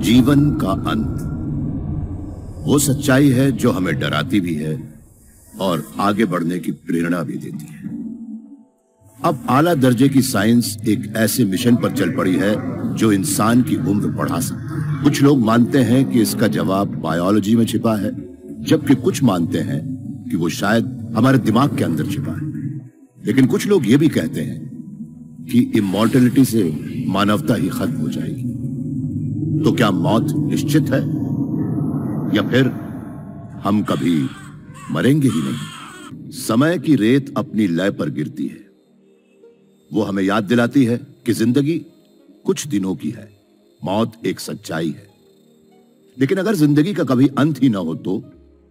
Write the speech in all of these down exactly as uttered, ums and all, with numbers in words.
जीवन का अंत वो सच्चाई है जो हमें डराती भी है और आगे बढ़ने की प्रेरणा भी देती है। अब आला दर्जे की साइंस एक ऐसे मिशन पर चल पड़ी है जो इंसान की उम्र बढ़ा सकता है। कुछ लोग मानते हैं कि इसका जवाब बायोलॉजी में छिपा है, जबकि कुछ मानते हैं कि वो शायद हमारे दिमाग के अंदर छिपा है। लेकिन कुछ लोग ये भी कहते हैं कि इमॉर्टैलिटी से मानवता ही खत्म हो जाएगी। तो क्या मौत निश्चित है या फिर हम कभी मरेंगे ही नहीं? समय की रेत अपनी लय पर गिरती है। वो हमें याद दिलाती है कि जिंदगी कुछ दिनों की है, मौत एक सच्चाई है। लेकिन अगर जिंदगी का कभी अंत ही ना हो तो?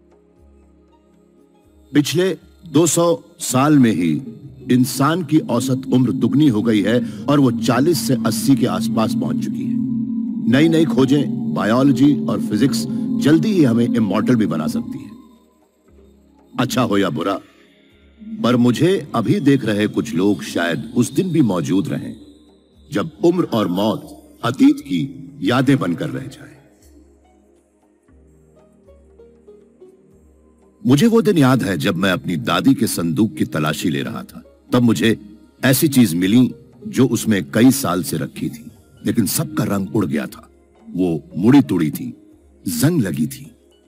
पिछले दो सौ साल में ही इंसान की औसत उम्र दुगनी हो गई है और वो चालीस से अस्सी के आसपास पहुंच चुकी है। नई नई खोजें, बायोलॉजी और फिजिक्स जल्दी ही हमें इमॉर्टल भी बना सकती है। अच्छा हो या बुरा, पर मुझे अभी देख रहे कुछ लोग शायद उस दिन भी मौजूद रहें जब उम्र और मौत अतीत की यादें बनकर रह जाए। मुझे वो दिन याद है जब मैं अपनी दादी के संदूक की तलाशी ले रहा था। तब मुझे ऐसी चीज मिली जो उसमें कई साल से रखी थी, लेकिन सबका रंग उड़ गया था। वो मुड़ी तुड़ी थी, जंग लगी थी।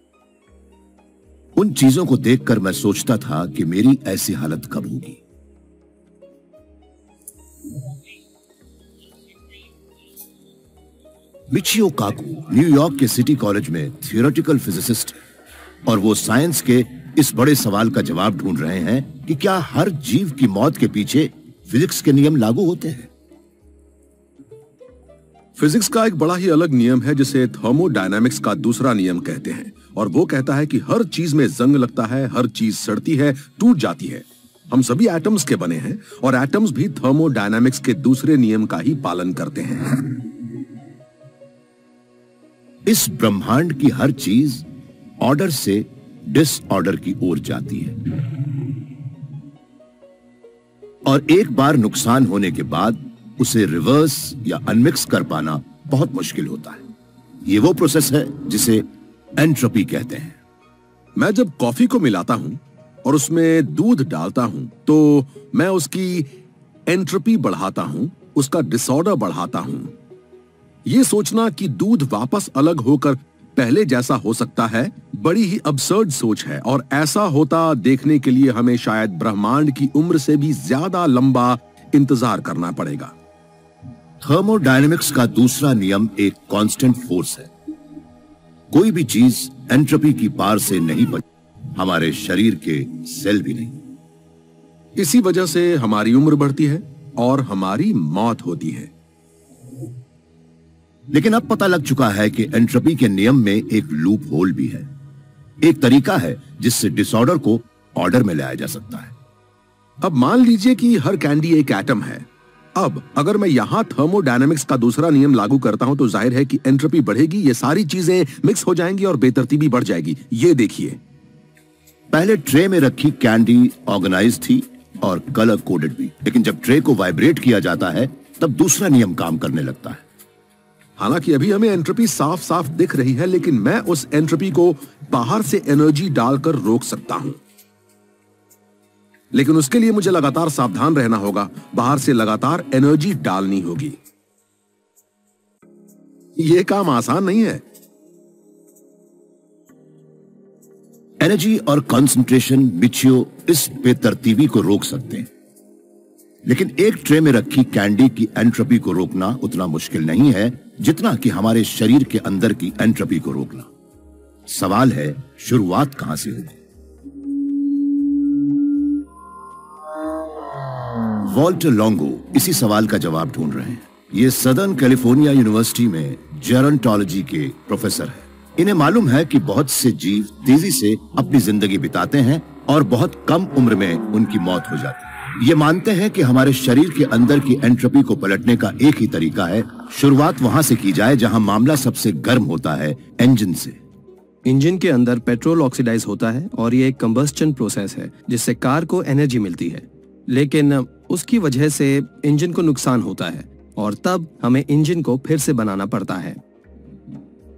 उन चीजों को देखकर मैं सोचता था कि मेरी ऐसी हालत कब होगी। मिचियो काकू न्यूयॉर्क के सिटी कॉलेज में थियोरेटिकल फिजिसिस्ट है और वो साइंस के इस बड़े सवाल का जवाब ढूंढ रहे हैं कि क्या हर जीव की मौत के पीछे फिजिक्स के नियम लागू होते हैं। फिजिक्स का एक बड़ा ही अलग नियम है जिसे थर्मोडायनामिक्स का दूसरा नियम कहते हैं, और वो कहता है कि हर चीज में जंग लगता है, हर चीज सड़ती है, टूट जाती है। हम सभी एटम्स के बने हैं और एटम्स भी थर्मोडायनामिक्स के दूसरे नियम का ही पालन करते हैं। इस ब्रह्मांड की हर चीज ऑर्डर से डिसऑर्डर की ओर जाती है और एक बार नुकसान होने के बाद उसे रिवर्स या अनमिक्स कर पाना बहुत मुश्किल होता है। ये वो प्रोसेस है जिसे एंट्रोपी कहते हैं। मैं जब कॉफी को मिलाता हूं और उसमें दूध डालता हूं तो मैं उसकी एंट्रोपी बढ़ाता हूं, उसका डिसऑर्डर बढ़ाता हूं। यह सोचना कि दूध वापस अलग होकर पहले जैसा हो सकता है बड़ी ही अबसर्ड सोच है, और ऐसा होता देखने के लिए हमें शायद ब्रह्मांड की उम्र से भी ज्यादा लंबा इंतजार करना पड़ेगा। थर्मोडायनेमिक्स का दूसरा नियम एक कांस्टेंट फोर्स है। कोई भी चीज एंट्रोपी की पार से नहीं बचती, हमारे शरीर के सेल भी नहीं। इसी वजह से हमारी उम्र बढ़ती है और हमारी मौत होती है। लेकिन अब पता लग चुका है कि एंट्रोपी के नियम में एक लूप होल भी है, एक तरीका है जिससे डिसऑर्डर को ऑर्डर में लाया जा सकता है। अब मान लीजिए कि हर कैंडी एक एटम है। अब अगर मैं यहां थर्मोडायनामिक्स का दूसरा नियम लागू करता हूं तो जाहिर है कि एंट्रोपी बढ़ेगी, ये सारी चीजें मिक्स हो जाएंगी और बेतरतीबी बढ़ जाएगी। ये देखिए, पहले ट्रे में रखी कैंडी ऑर्गेनाइज थी और कलर कोडेड भी, लेकिन जब ट्रे को वाइब्रेट किया जाता है तब दूसरा नियम काम करने लगता है। हालांकि अभी हमें एंट्रोपी साफ साफ दिख रही है, लेकिन मैं उस एंट्रोपी को बाहर से एनर्जी डालकर रोक सकता हूं। लेकिन उसके लिए मुझे लगातार सावधान रहना होगा, बाहर से लगातार एनर्जी डालनी होगी। यह काम आसान नहीं है। एनर्जी और कंसंट्रेशन मिचियो इस बेतरतीबी को रोक सकते हैं, लेकिन एक ट्रे में रखी कैंडी की एंट्रोपी को रोकना उतना मुश्किल नहीं है जितना कि हमारे शरीर के अंदर की एंट्रोपी को रोकना। सवाल है, शुरुआत कहां से होगी? वॉल्टर लॉन्गो इसी सवाल का जवाब ढूंढ रहे हैं। ये सदर्न कैलिफोर्निया यूनिवर्सिटी में जेरोंटोलॉजी के प्रोफेसर हैं। इन्हें मालूम है कि बहुत से जीव तेजी से अपनी जिंदगी बिताते हैं और बहुत कम उम्र में उनकी मौत हो जाती है। ये मानते हैं कि हमारे शरीर के अंदर की एंट्रोपी को पलटने का एक ही तरीका है, शुरुआत वहां से की जाए जहां मामला सबसे गर्म होता है, इंजन से। इंजन के अंदर पेट्रोल ऑक्सीडाइज होता है और ये एक कंबस्टन प्रोसेस है जिससे कार को एनर्जी मिलती है, लेकिन उसकी वजह से इंजन को नुकसान होता है और तब हमें इंजन को फिर से बनाना पड़ता है।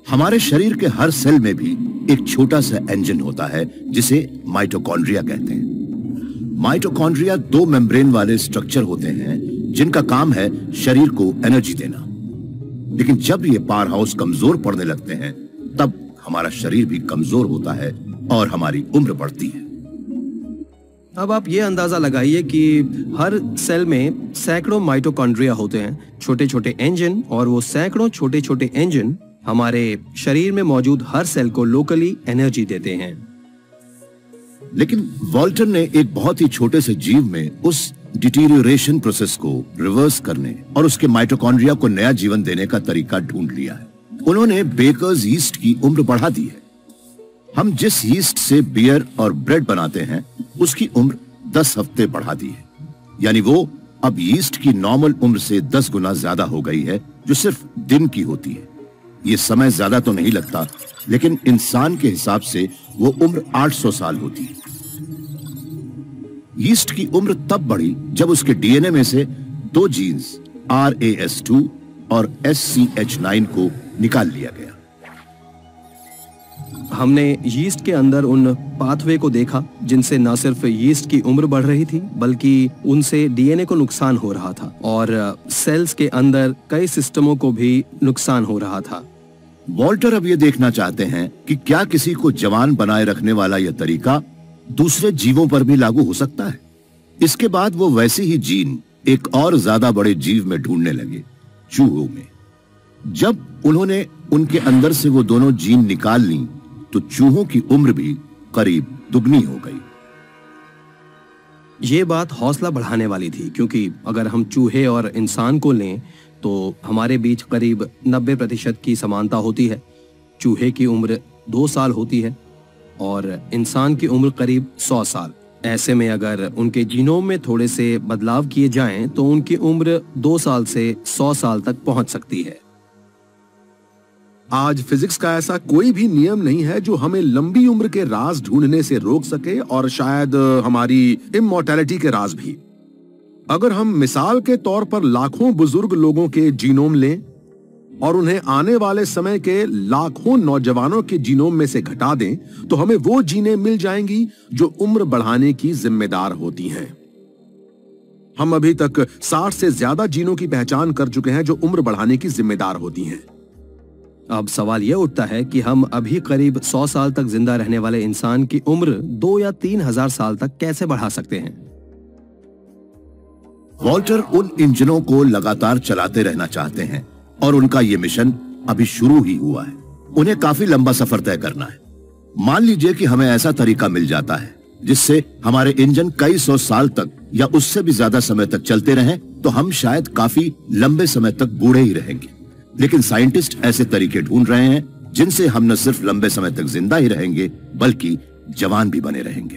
हमारे शरीर के हर सेल में भी एक छोटा सा इंजन होता है जिसे माइटोकॉन्ड्रिया कहते हैं। माइटोकॉन्ड्रिया दो मेम्ब्रेन वाले स्ट्रक्चर होते हैं जिनका काम है शरीर को एनर्जी देना। लेकिन जब ये पावर हाउस कमजोर पड़ने लगते हैं तब हमारा शरीर भी कमजोर होता है और हमारी उम्र बढ़ती है। अब आप ये अंदाजा लगाइए कि हर सेल में सैकड़ों माइटोकॉन्ड्रिया होते हैं, छोटे छोटे इंजन, और वो सैकड़ों छोटे छोटे इंजन हमारे शरीर में मौजूद हर सेल को लोकली एनर्जी देते हैं। लेकिन वॉल्टर ने एक बहुत ही छोटे से जीव में उस डिटीरियोरेशन प्रोसेस को रिवर्स करने और उसके माइटोकॉन्ड्रिया को नया जीवन देने का तरीका ढूंढ लिया है। उन्होंने बेकर्स यीस्ट की उम्र बढ़ा दी है। हम जिस यीस्ट से बियर और ब्रेड बनाते हैं उसकी उम्र दस हफ्ते बढ़ा दी है, यानी वो अब यीस्ट की नॉर्मल उम्र से दस गुना ज्यादा हो गई है, जो सिर्फ दिन की होती है। ये समय ज्यादा तो नहीं लगता, लेकिन इंसान के हिसाब से वो उम्र आठ सौ साल होती है। यीस्ट की उम्र तब बढ़ी जब उसके डीएनए में से दो genes R A S two और एस सी एच नाइन को निकाल लिया गया। हमने यीस्ट के अंदर उन पाथवे को देखा जिनसे न सिर्फ यीस्ट की उम्र बढ़ रही थी बल्कि उनसे डीएनए को नुकसान हो रहा था, और सेल्स के अंदर कई सिस्टमों को भी नुकसान हो रहा था। वॉल्टर अब ये देखना चाहते हैं कि क्या किसी को जवान बनाए रखने वाला यह तरीका दूसरे जीवों पर भी लागू हो सकता है। इसके बाद वो वैसी ही जीन एक और ज्यादा बड़े जीव में ढूंढने लगे, चूहों में। जब उन्होंने उनके अंदर से वो दोनों जीन निकाल ली तो चूहों की उम्र भी करीब दुगनी हो गई। ये बात हौसला बढ़ाने वाली थी, क्योंकि अगर हम चूहे और इंसान को लें तो हमारे बीच करीब नब्बे प्रतिशत की समानता होती है। चूहे की उम्र दो साल होती है और इंसान की उम्र करीब सौ साल। ऐसे में अगर उनके जीनोम में थोड़े से बदलाव किए जाएं तो उनकी उम्र दो साल से सौ साल तक पहुंच सकती है। आज फिजिक्स का ऐसा कोई भी नियम नहीं है जो हमें लंबी उम्र के राज ढूंढने से रोक सके, और शायद हमारी इमॉर्टैलिटी के राज भी। अगर हम मिसाल के तौर पर लाखों बुजुर्ग लोगों के जीनोम लें और उन्हें आने वाले समय के लाखों नौजवानों के जीनोम में से घटा दें तो हमें वो जीनें मिल जाएंगी जो उम्र बढ़ाने की जिम्मेदार होती हैं। हम अभी तक साठ से ज्यादा जीनों की पहचान कर चुके हैं जो उम्र बढ़ाने की जिम्मेदार होती हैं। अब सवाल यह उठता है कि हम अभी करीब सौ साल तक जिंदा रहने वाले इंसान की उम्र दो या तीन हजार साल तक कैसे बढ़ा सकते हैं। वॉल्टर उन इंजनों को लगातार चलाते रहना चाहते हैं और उनका यह मिशन अभी शुरू ही हुआ है। उन्हें काफी लंबा सफर तय करना है। मान लीजिए कि हमें ऐसा तरीका मिल जाता है जिससे हमारे इंजन कई सौ साल तक या उससे भी ज्यादा समय तक चलते रहें, तो हम शायद काफी लंबे समय तक बूढ़े ही रहेंगे। लेकिन साइंटिस्ट ऐसे तरीके ढूंढ रहे हैं जिनसे हम न सिर्फ लंबे समय तक जिंदा ही रहेंगे बल्कि जवान भी बने रहेंगे।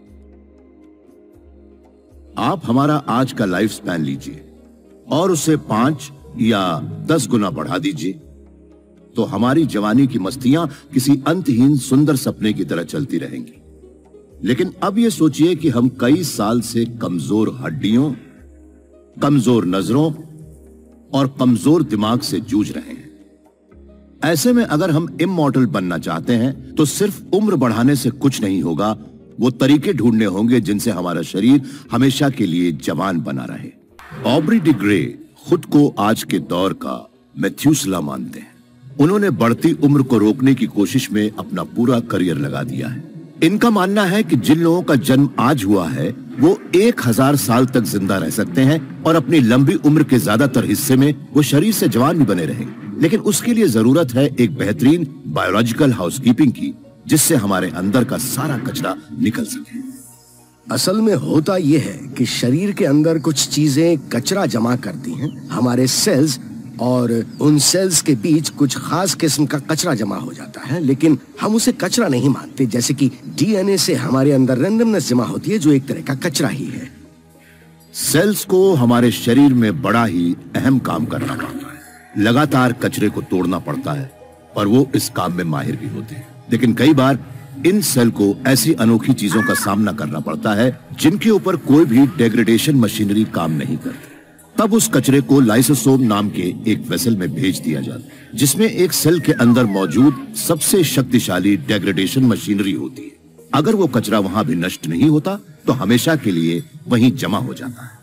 आप हमारा आज का लाइफ स्पैन लीजिए और उसे पांच या दस गुना बढ़ा दीजिए, तो हमारी जवानी की मस्तियां किसी अंतहीन सुंदर सपने की तरह चलती रहेंगी। लेकिन अब यह सोचिए कि हम कई साल से कमजोर हड्डियों, कमजोर नजरों और कमजोर दिमाग से जूझ रहे हैं। ऐसे में अगर हम इमॉर्टल बनना चाहते हैं तो सिर्फ उम्र बढ़ाने से कुछ नहीं होगा, वो तरीके ढूंढने होंगे जिनसे हमारा शरीर हमेशा के लिए जवान बना रहे। ऑब्री डी ग्रे खुद को आज के दौर का मैथ्यूसला मानते हैं। उन्होंने बढ़ती उम्र को रोकने की कोशिश में अपना पूरा करियर लगा दिया है। इनका मानना है कि जिन लोगों का जन्म आज हुआ है वो एक हजार साल तक जिंदा रह सकते हैं और अपनी लंबी उम्र के ज्यादातर हिस्से में वो शरीर से जवान भी बने रहेंगे। लेकिन उसके लिए जरूरत है एक बेहतरीन बायोलॉजिकल हाउसकीपिंग की, जिससे हमारे अंदर का सारा कचरा निकल सके। असल में होता यह है कि शरीर के अंदर कुछ चीजें कचरा जमा करती हैं, हमारे सेल्स, और उन सेल्स के बीच कुछ खास किस्म का कचरा जमा हो जाता है, लेकिन हम उसे कचरा नहीं मानते। जैसे कि डीएनए से हमारे अंदर रैंडमनेस जमा होती है जो एक तरह का कचरा ही है। सेल्स को हमारे शरीर में बड़ा ही अहम काम करना पड़ता है। लगातार कचरे को तोड़ना पड़ता है और वो इस काम में माहिर भी होते हैं। लेकिन कई बार इन सेल को ऐसी अनोखी चीजों का सामना करना पड़ता है जिनके ऊपर कोई भी डेग्रेडेशन मशीनरी काम नहीं करती। तब उस कचरे को लाइसोसोम नाम के एक वेसल में भेज दिया जाता है, जिसमें एक सेल के अंदर मौजूद सबसे शक्तिशाली डेग्रेडेशन मशीनरी होती है। अगर वो कचरा वहां भी नष्ट नहीं होता तो हमेशा के लिए वहीं जमा हो जाता है।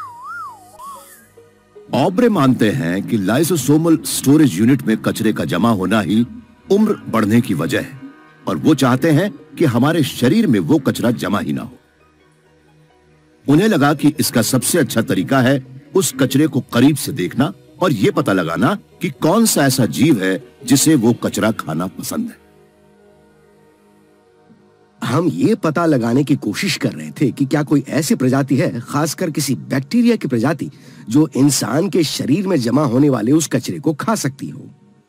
ऑब्रे मानते हैं कि लाइसोसोमल स्टोरेज यूनिट में कचरे का जमा होना ही उम्र बढ़ने की वजह है, और वो चाहते हैं कि हमारे शरीर में वो कचरा जमा ही ना हो। उन्हें लगा कि इसका सबसे अच्छा तरीका है उस कचरे को करीब से देखना और यह पता लगाना कि कौन सा ऐसा जीव है जिसे वो कचरा खाना पसंद है। हम ये पता लगाने की कोशिश कर रहे थे कि क्या कोई ऐसी प्रजाति है, खासकर किसी बैक्टीरिया की प्रजाति, जो इंसान के शरीर में जमा होने वाले उस कचरे को खा सकती हो।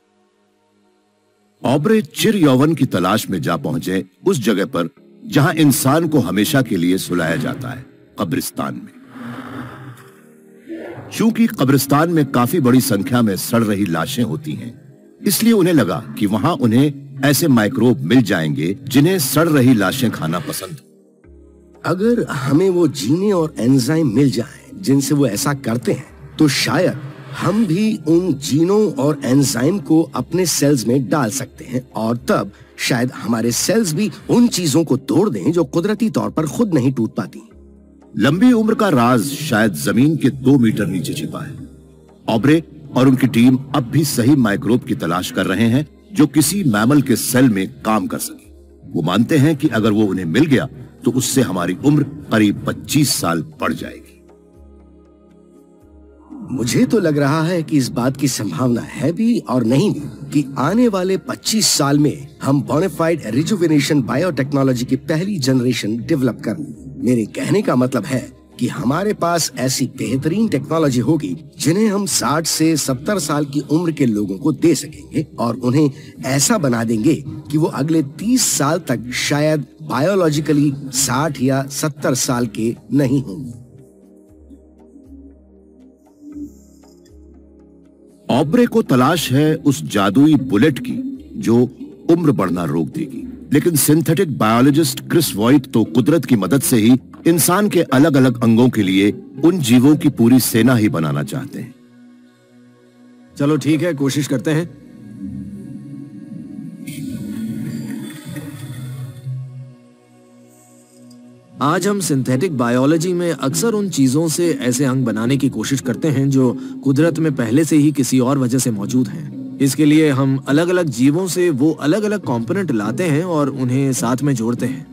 ऑब्रे चिर यौवन की तलाश में जा पहुंचे उस जगह पर जहां इंसान को हमेशा के लिए सुलाया जाता है, कब्रिस्तान में। चूंकि कब्रिस्तान में काफी बड़ी संख्या में सड़ रही लाशें होती हैं, इसलिए उन्हें लगा कि वहां उन्हें ऐसे माइक्रोब मिल जाएंगे जिन्हें सड़ रही लाशें खाना पसंद हो। अगर हमें वो जीने और एंजाइम मिल जाएं जिनसे वो ऐसा करते हैं, तो शायद हम भी उन जीनों और एंजाइम को अपने सेल्स में डाल सकते हैं, और तब शायद हमारे सेल्स भी उन चीजों को तोड़ दें जो कुदरती तौर पर खुद नहीं टूट पाती। लंबी उम्र का राज शायद जमीन के दो मीटर नीचे छिपा है। ऑब्रे और उनकी टीम अब भी सही माइक्रोब की तलाश कर रहे हैं जो किसी मैमल के सेल में काम कर सके। वो मानते हैं कि अगर वो उन्हें मिल गया तो उससे हमारी उम्र करीब पच्चीस साल बढ़ जाएगी। मुझे तो लग रहा है कि इस बात की संभावना है भी और नहीं भी कि आने वाले पच्चीस साल में हम बोनाफाइड रिजुवेनेशन बायोटेक्नोलॉजी की पहली जनरेशन डेवलप कर लें। मेरे कहने का मतलब है कि हमारे पास ऐसी बेहतरीन टेक्नोलॉजी होगी जिन्हें हम साठ से सत्तर साल की उम्र के लोगों को दे सकेंगे, और उन्हें ऐसा बना देंगे कि वो अगले तीस साल तक शायद बायोलॉजिकली साठ या सत्तर साल के नहीं होंगे। ऑब्रे को तलाश है उस जादुई बुलेट की जो उम्र बढ़ना रोक देगी, लेकिन सिंथेटिक बायोलॉजिस्ट क्रिस वॉइट तो कुदरत की मदद से ही इंसान के अलग अलग अंगों के लिए उन जीवों की पूरी सेना ही बनाना चाहते हैं। चलो ठीक है, कोशिश करते हैं। आज हम सिंथेटिक बायोलॉजी में अक्सर उन चीजों से ऐसे अंग बनाने की कोशिश करते हैं जो कुदरत में पहले से ही किसी और वजह से मौजूद हैं। इसके लिए हम अलग अलग जीवों से वो अलग अलग कंपोनेंट लाते हैं और उन्हें साथ में जोड़ते हैं।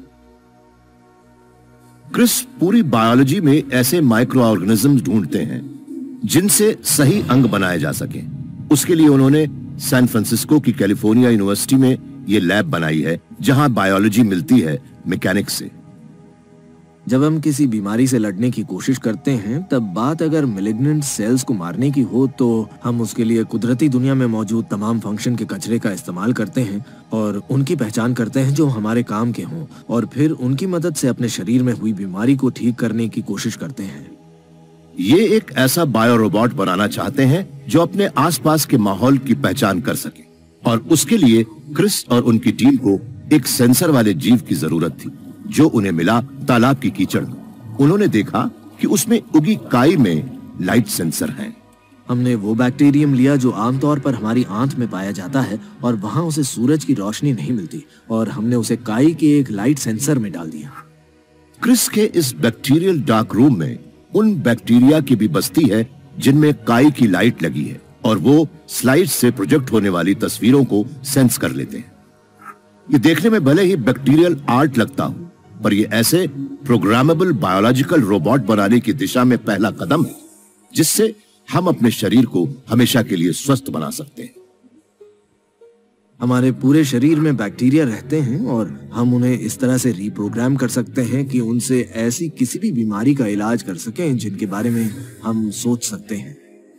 क्रिस पूरी बायोलॉजी में ऐसे माइक्रो ऑर्गेनिजम्स ढूंढते हैं जिनसे सही अंग बनाए जा सके। उसके लिए उन्होंने सैन फ्रांसिस्को की कैलिफोर्निया यूनिवर्सिटी में ये लैब बनाई है जहां बायोलॉजी मिलती है मैकेनिक्स से। जब हम किसी बीमारी से लड़ने की कोशिश करते हैं, तब बात अगर मैलिग्नेंट सेल्स को मारने की हो तो हम उसके लिए कुदरती दुनिया में मौजूद तमाम फंक्शन के कचरे का इस्तेमाल करते हैं और उनकी पहचान करते हैं जो हमारे काम के हों, और फिर उनकी मदद से अपने शरीर में हुई बीमारी को ठीक करने की कोशिश करते हैं। ये एक ऐसा बायो रोबोट बनाना चाहते हैं जो अपने आसपास के माहौल की पहचान कर सके, और उसके लिए क्रिस और उनकी टीम को एक सेंसर वाले जीव की जरूरत थी जो उन्हें मिला तालाब की कीचड़ में। उन्होंने देखा कि उसमें उगी काई में लाइट सेंसर हैं। हमने वो बैक्टीरियम लिया जो आमतौर पर हमारी आंत में पाया जाता है, और वहां उसे सूरज की रोशनी नहीं मिलती, और हमने उसे काई के एक लाइट सेंसर में डाल दिया। क्रिस के इस बैक्टीरियल डार्क रूम में उन बैक्टीरिया की भी बस्ती है जिनमें काई की लाइट लगी है, और वो स्लाइड से प्रोजेक्ट होने वाली तस्वीरों को सेंस कर लेते हैं। ये देखने में भले ही बैक्टीरियल आर्ट लगता हो, पर ये ऐसे प्रोग्रामेबल बायोलॉजिकल रोबोट बनाने की दिशा में पहला कदम है जिससे हम अपने शरीर को हमेशा के लिए स्वस्थ बना सकते हैं। हमारे पूरे शरीर में बैक्टीरिया रहते हैं और हम उन्हें इस तरह से रीप्रोग्राम कर सकते हैं कि उनसे ऐसी किसी भी बीमारी का इलाज कर सकें जिनके बारे में हम सोच सकते हैं।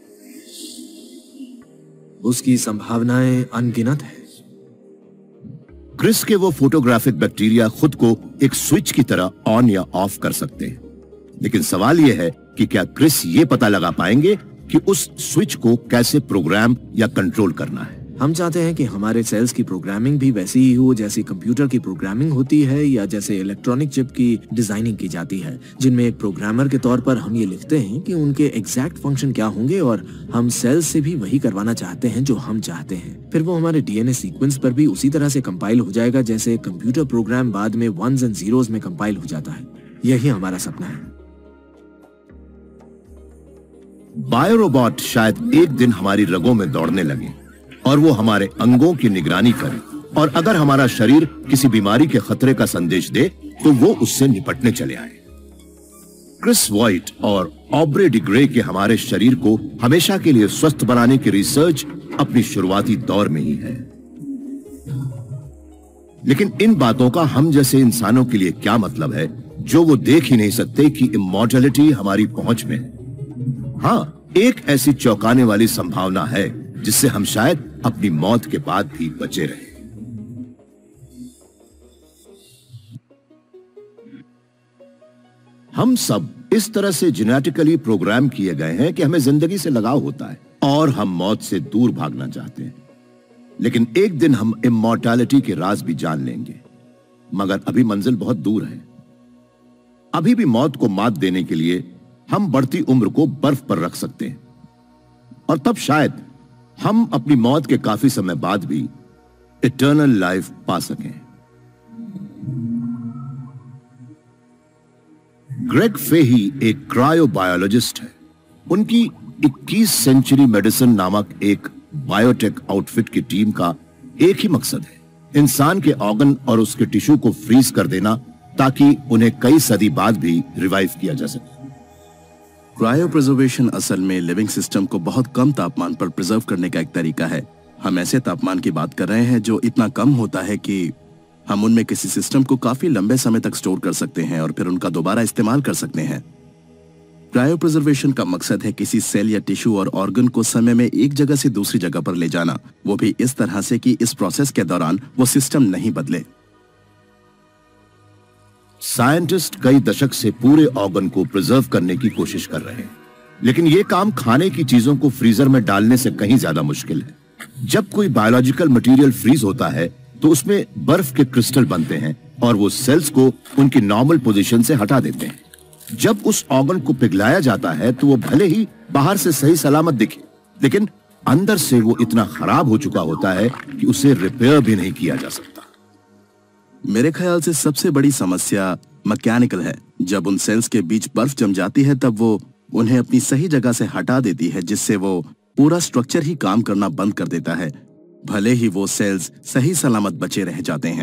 उसकी संभावनाएं अनगिनत हैं। क्रिस के वो फोटोग्राफिक बैक्टीरिया खुद को एक स्विच की तरह ऑन या ऑफ कर सकते हैं, लेकिन सवाल यह है कि क्या क्रिस ये पता लगा पाएंगे कि उस स्विच को कैसे प्रोग्राम या कंट्रोल करना है। हम चाहते हैं कि हमारे सेल्स की प्रोग्रामिंग भी वैसी ही हो जैसी कंप्यूटर की प्रोग्रामिंग होती है या जैसे इलेक्ट्रॉनिक चिप की डिजाइनिंग की जाती है, जिनमें एक प्रोग्रामर के तौर पर हम ये लिखते हैं कि उनके एग्जैक्ट फंक्शन क्या होंगे और हम सेल्स से भी वही करवाना चाहते हैं जो हम चाहते हैं। फिर वो हमारे डीएनए सीक्वेंस पर भी उसी तरह से कंपाइल हो जाएगा जैसे कंप्यूटर प्रोग्राम बाद में वंस एंड जीरोस में कंपाइल हो जाता है। यही हमारा सपना है। बायोरोबॉट शायद एक दिन हमारी रगों में दौड़ने लगे और वो हमारे अंगों की निगरानी करे, और अगर हमारा शरीर किसी बीमारी के खतरे का संदेश दे तो वो उससे निपटने चले आए। क्रिस वॉइट और ऑब्रे डी ग्रे के हमारे शरीर को हमेशा के लिए स्वस्थ बनाने की रिसर्च अपनी शुरुआती दौर में ही है। लेकिन इन बातों का हम जैसे इंसानों के लिए क्या मतलब है जो वो देख ही नहीं सकते कि इमॉर्टैलिटी हमारी पहुंच में है। हाँ, एक ऐसी चौंकाने वाली संभावना है जिससे हम शायद अपनी मौत के बाद भी बचे रहे। हम सब इस तरह से जेनेटिकली प्रोग्राम किए गए हैं कि हमें जिंदगी से लगाव होता है और हम मौत से दूर भागना चाहते हैं। लेकिन एक दिन हम इमॉर्टैलिटी के राज भी जान लेंगे, मगर अभी मंजिल बहुत दूर है। अभी भी मौत को मात देने के लिए हम बढ़ती उम्र को बर्फ पर रख सकते हैं, और तब शायद हम अपनी मौत के काफी समय बाद भी इटर्नल लाइफ पा सकें। ग्रेग फेही एक क्रायोबायोलॉजिस्ट है। उनकी इक्कीस सेंचुरी मेडिसिन नामक एक बायोटेक आउटफिट की टीम का एक ही मकसद है, इंसान के ऑर्गन और उसके टिश्यू को फ्रीज कर देना ताकि उन्हें कई सदी बाद भी रिवाइव किया जा सके। क्रायोप्रिजर्वेशन असल में लिविंग सिस्टम को बहुत कम तापमान पर प्रिजर्व करने का एक तरीका है। हम ऐसे तापमान की बात कर रहे हैं जो इतना कम होता है कि हम उनमें किसी सिस्टम को काफी लंबे समय तक स्टोर कर सकते हैं और फिर उनका दोबारा इस्तेमाल कर सकते हैं। क्रायोप्रिजर्वेशन का मकसद है किसी सेल या टिश्यू और ऑर्गन को समय में एक जगह से दूसरी जगह पर ले जाना, वो भी इस तरह से कि इस प्रोसेस के दौरान वो सिस्टम नहीं बदले। साइंटिस्ट कई दशक से पूरे ऑर्गन को प्रिजर्व करने की कोशिश कर रहे हैं, लेकिन यह काम खाने की चीजों को फ्रीजर में डालने से कहीं ज्यादा मुश्किल है। जब कोई बायोलॉजिकल मटेरियल फ्रीज होता है तो उसमें बर्फ के क्रिस्टल बनते हैं और वो सेल्स को उनकी नॉर्मल पोजीशन से हटा देते हैं। जब उस ऑर्गन को पिघलाया जाता है तो वो भले ही बाहर से सही सलामत दिखे, लेकिन अंदर से वो इतना खराब हो चुका होता है कि उसे रिपेयर भी नहीं किया जा सकता। मेरे ख्याल से सबसे बड़ी समस्या मैकेनिकल है। जब उन सेल्स के बीच बर्फ जम जाती है तब वो उन्हें अपनी सही जगह से हटा देती है, जिससे वो पूरा स्ट्रक्चर ही काम करना बंद कर देता है, भले ही वो सेल्स सही सलामत बचे रह जाते हैं।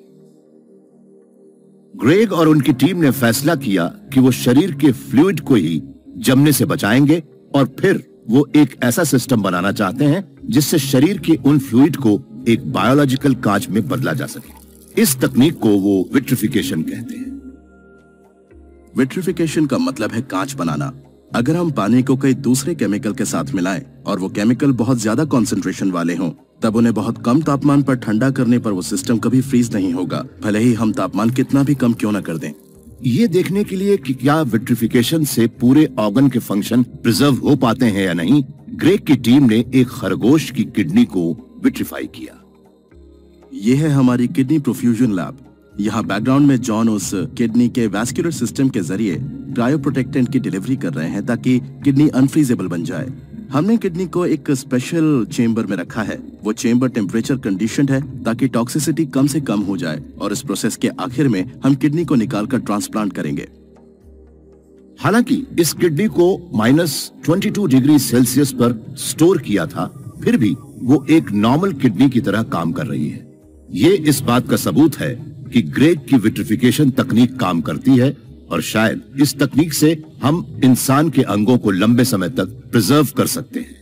ग्रेग और उनकी टीम ने फैसला किया कि वो शरीर के फ्लूइड को ही जमने से बचाएंगे और फिर वो एक ऐसा सिस्टम बनाना चाहते हैं जिससे शरीर के उन फ्लूइड को एक बायोलॉजिकल कांच में बदला जा सके। इस तकनीक को वो विट्रिफिकेशन कहते हैं। विट्रिफिकेशन का मतलब है कांच बनाना। अगर हम पानी को कई दूसरे केमिकल के साथ मिलाएं और वो केमिकल बहुत ज्यादा कंसंट्रेशन वाले हों, तब उन्हें बहुत कम तापमान पर ठंडा करने पर वो सिस्टम कभी फ्रीज नहीं होगा, भले ही हम तापमान कितना भी कम क्यों न कर दें। ये देखने के लिए कि क्या विट्रिफिकेशन से पूरे ऑर्गन के फंक्शन प्रिजर्व हो पाते हैं या नहीं, ग्रेग की टीम ने एक खरगोश की किडनी को विट्रिफाई किया। यह है हमारी किडनी प्रोफ्यूजन लैब। यहाँ बैकग्राउंड में जॉन उस किडनी के वैस्कुलर सिस्टम के जरिए क्रायोप्रोटेक्टेंट की डिलीवरी कर रहे हैं ताकि किडनी अनफ्रीजेबल बन जाए। हमने किडनी को एक स्पेशल चेंबर में रखा है। वो चेंबर टेम्परेचर कंडीशनड है ताकि टॉक्सिसिटी कम से कम हो जाए, और इस प्रोसेस के आखिर में हम किडनी को निकालकर ट्रांसप्लांट करेंगे। हालांकि इस किडनी को minus twenty two degree Celsius पर स्टोर किया था, फिर भी वो एक नॉर्मल किडनी की तरह काम कर रही है। ये इस बात का सबूत है कि ग्रेग की विट्रिफिकेशन तकनीक काम करती है, और शायद इस तकनीक से हम इंसान के अंगों को लंबे समय तक प्रिजर्व कर सकते हैं।